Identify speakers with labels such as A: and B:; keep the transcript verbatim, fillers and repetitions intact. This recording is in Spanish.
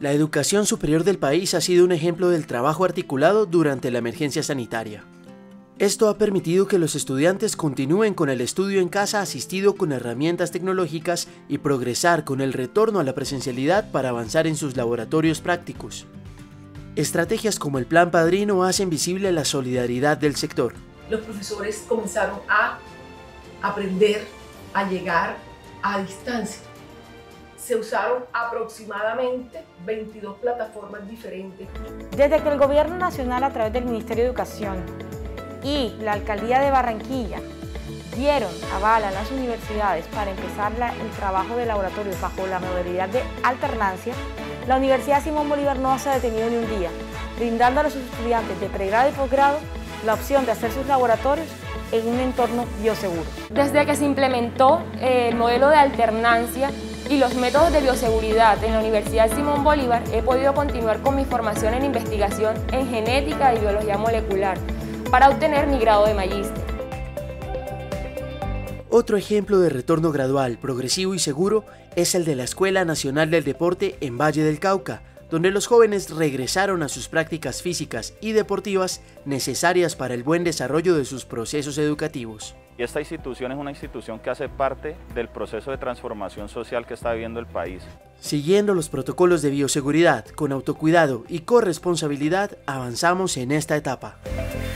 A: La educación superior del país ha sido un ejemplo del trabajo articulado durante la emergencia sanitaria. Esto ha permitido que los estudiantes continúen con el estudio en casa asistido con herramientas tecnológicas y progresar con el retorno a la presencialidad para avanzar en sus laboratorios prácticos. Estrategias como el Plan Padrino hacen visible la solidaridad del sector.
B: Los profesores comenzaron a aprender a llegar a distancia. Se usaron aproximadamente veintidós plataformas diferentes.
C: Desde que el Gobierno Nacional, a través del Ministerio de Educación y la Alcaldía de Barranquilla, dieron aval a las universidades para empezar la, el trabajo de laboratorios bajo la modalidad de alternancia, la Universidad Simón Bolívar no se ha detenido ni un día, brindando a los estudiantes de pregrado y posgrado la opción de hacer sus laboratorios en un entorno bioseguro.
D: Desde que se implementó el modelo de alternancia y los métodos de bioseguridad en la Universidad Simón Bolívar, he podido continuar con mi formación en investigación en genética y biología molecular para obtener mi grado de magíster.
A: Otro ejemplo de retorno gradual, progresivo y seguro es el de la Escuela Nacional del Deporte en Valle del Cauca, donde los jóvenes regresaron a sus prácticas físicas y deportivas necesarias para el buen desarrollo de sus procesos educativos.
E: Y esta institución es una institución que hace parte del proceso de transformación social que está viviendo el país.
A: Siguiendo los protocolos de bioseguridad, con autocuidado y corresponsabilidad, avanzamos en esta etapa.